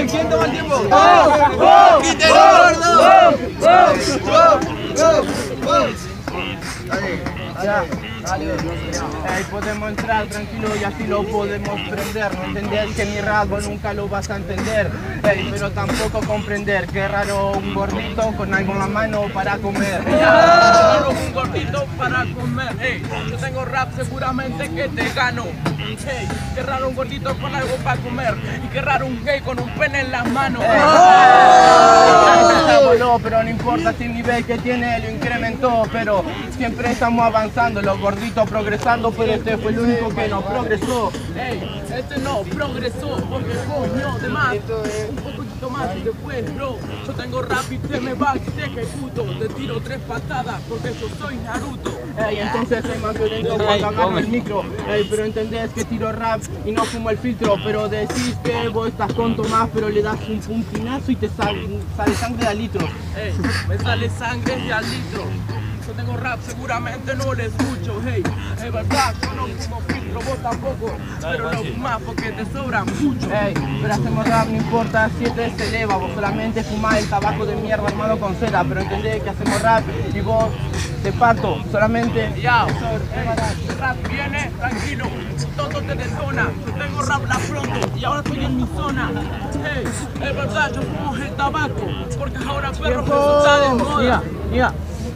¿Quién toma el tiempo? Podemos entrar tranquilo y así lo podemos prender. No entender que mi rasgo nunca lo vas a entender, pero tampoco comprender. Qué raro un gordito con algo en la mano para comer. Raro un gordito para comer. Yo tengo rap, seguramente que te gano. Qué raro un gordito con algo para comer. Y qué raro un gay con un pene en las manos. No, pero no importa si el nivel que tiene lo incrementó, pero siempre estamos avanzando, los gorditos progresando, pero este fue el único que no progresó. Este no progresó porque coño de más. Un poquito más y después, bro. Yo tengo rap y te me vas y te ejecuto. Te tiro 3 patadas porque yo soy Naruto. Entonces soy más violento cuando agarro el micro. Pero entendés que tiro rap y no fumo el filtro. Pero decís que vos estás con Tomás, pero le das un puntinazo y te sale sangre de al litro. Me sale sangre de al litro. Yo tengo rap, seguramente no lo escucho, es verdad, yo no fumo filtro, vos tampoco, pero no fumás porque te sobran mucho. Pero hacemos rap, no importa si este se eleva, vos solamente fumás el tabaco de mierda armado con seda, pero entendés que hacemos rap y vos te pato, solamente... Ya, rap viene, tranquilo, todo te detona, yo tengo rap la pronto y ahora estoy en mi zona. Es verdad, yo fumo el tabaco, porque ahora perro eso está de moda. Mira.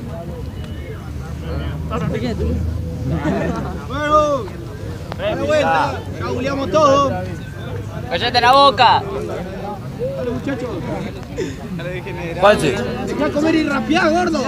Bueno, dale vuelta, cabuleamos todo. ¡Cállate la boca! Dale, muchachos. False. Dejá comer y rapear, gordo.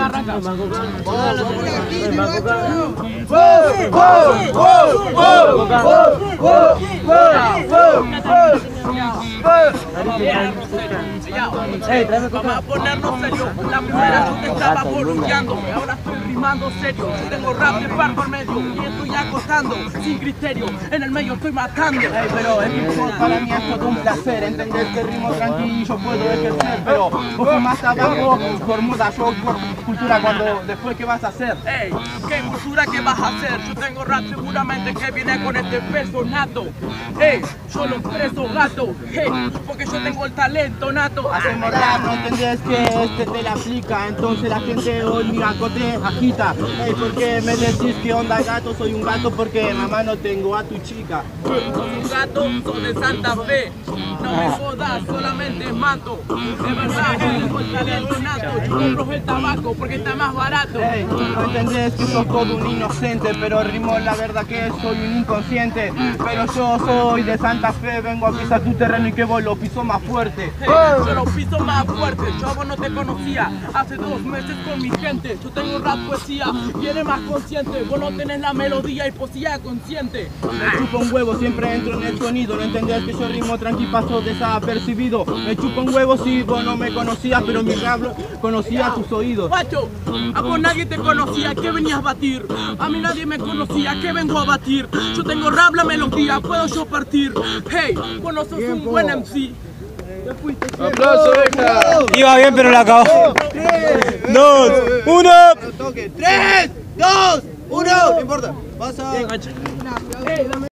Vamos a ponernos serio. La primera yo te estaba boludeándome, ahora estoy rimando serio. Yo tengo rap de par por medio y estoy acosando sin criterio. En el medio estoy matando. Pero el hip hop para mí es todo un placer. Entender que rimo tranquilo puedo ejercer. Pero vos fumás tabaco por moda, yo por cultura. Cuando después, ¿qué vas a hacer? ¿Qué cultura que vas a hacer? Yo tengo rap seguramente que viene con este peso nato. Yo lo expreso gato. Porque yo tengo el talento nato. Hacemos rap, no entendés que este te la aplica. Entonces la gente hoy mira, te agita. ¿Por qué me decís que onda gato? Soy un gato porque en la mano tengo a tu chica. Soy un gato, soy de Santa Fe. No me jodas, solamente mato. Es verdad, yo tengo el talento nato. Yo compro el tabaco porque está más barato. No entendés que sos todo un inocente, pero rimo la verdad que soy un inconsciente. Pero yo soy de Santa Fe, vengo a pisar tu terreno y que vos lo piso más fuerte. Yo lo piso más fuerte, yo a vos no te conocía. Hace 2 meses con mi gente, yo tengo rap poesía, viene más consciente. Vos no tenés la melodía y poesía consciente. Me chupo un huevo, siempre entro en el sonido. No entendés que yo rimo tranqui, paso desapercibido. Me chupo un huevo si vos no me conocías, pero mi rap conocía tus oídos. Guacho, a vos nadie te conocía, ¿qué venías a batir? A mí nadie me conocía, ¿qué vengo a batir? Yo tengo rap, la melodía, puedo yo partir. Vos no sos un buen MC. ¡Aplauso, Beca! Iba bien, pero la acabó. 2, 1. 3, 2, 1. No importa. Pasa.